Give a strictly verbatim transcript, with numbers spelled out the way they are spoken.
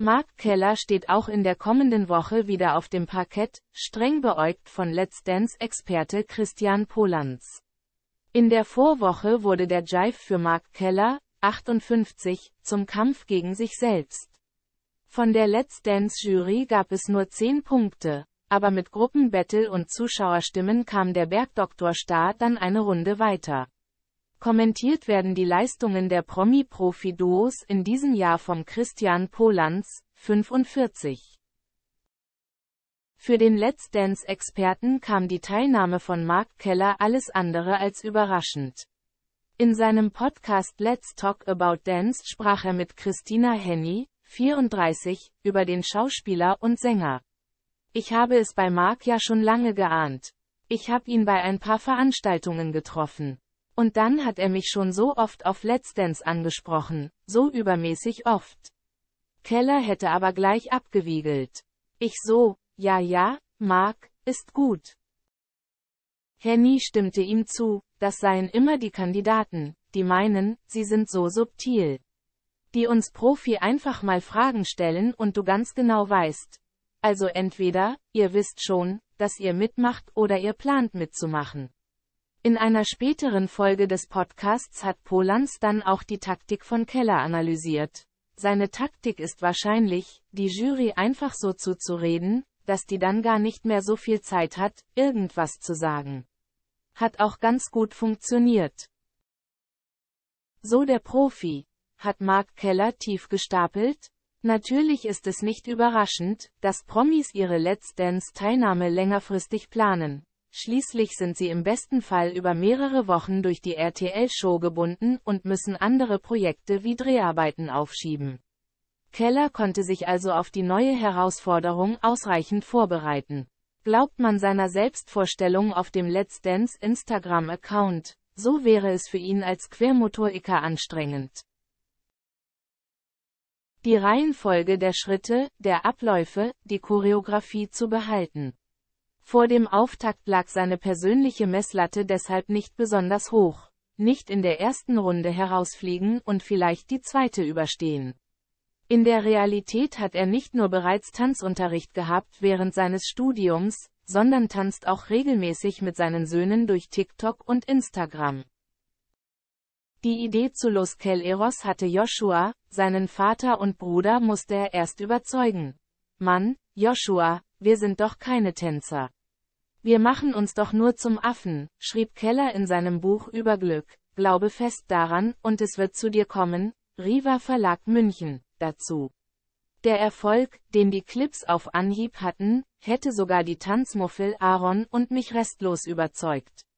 Mark Keller steht auch in der kommenden Woche wieder auf dem Parkett, streng beäugt von Let's Dance-Experte Christian Polans. In der Vorwoche wurde der Jive für Mark Keller, achtundfünfzig, zum Kampf gegen sich selbst. Von der Let's Dance-Jury gab es nur zehn Punkte, aber mit Gruppenbattle und Zuschauerstimmen kam der Bergdoktor-Star dann eine Runde weiter. Kommentiert werden die Leistungen der Promi-Profi-Duos in diesem Jahr vom Christian Polans, fünfundvierzig. Für den Let's Dance-Experten kam die Teilnahme von Mark Keller alles andere als überraschend. In seinem Podcast Let's Talk About Dance sprach er mit Christina Henny, vierunddreißig, über den Schauspieler und Sänger. Ich habe es bei Mark ja schon lange geahnt. Ich habe ihn bei ein paar Veranstaltungen getroffen. Und dann hat er mich schon so oft auf Let's Dance angesprochen, so übermäßig oft. Keller hätte aber gleich abgewiegelt. Ich so, ja ja, Mark, ist gut. Henny stimmte ihm zu, das seien immer die Kandidaten, die meinen, sie sind so subtil. Die uns Profi einfach mal Fragen stellen und du ganz genau weißt. Also entweder, ihr wisst schon, dass ihr mitmacht oder ihr plant mitzumachen. In einer späteren Folge des Podcasts hat Polans dann auch die Taktik von Keller analysiert. Seine Taktik ist wahrscheinlich, die Jury einfach so zuzureden, dass die dann gar nicht mehr so viel Zeit hat, irgendwas zu sagen. Hat auch ganz gut funktioniert. So der Profi. Hat Mark Keller tief gestapelt? Natürlich ist es nicht überraschend, dass Promis ihre Let's Dance-Teilnahme längerfristig planen. Schließlich sind sie im besten Fall über mehrere Wochen durch die R T L-Show gebunden und müssen andere Projekte wie Dreharbeiten aufschieben. Keller konnte sich also auf die neue Herausforderung ausreichend vorbereiten. Glaubt man seiner Selbstvorstellung auf dem Let's Dance Instagram-Account, so wäre es für ihn als Quermotoriker anstrengend. Die Reihenfolge der Schritte, der Abläufe, die Choreografie zu behalten. Vor dem Auftakt lag seine persönliche Messlatte deshalb nicht besonders hoch. Nicht in der ersten Runde herausfliegen und vielleicht die zweite überstehen. In der Realität hat er nicht nur bereits Tanzunterricht gehabt während seines Studiums, sondern tanzt auch regelmäßig mit seinen Söhnen durch TikTok und Instagram. Die Idee zu Los Kelleros hatte Joshua, seinen Vater und Bruder musste er erst überzeugen. Mann, Joshua, wir sind doch keine Tänzer. Wir machen uns doch nur zum Affen, schrieb Keller in seinem Buch über Glück. Glaube fest daran, und es wird zu dir kommen. Riva Verlag München, dazu. Der Erfolg, den die Clips auf Anhieb hatten, hätte sogar die Tanzmuffel Aaron und mich restlos überzeugt.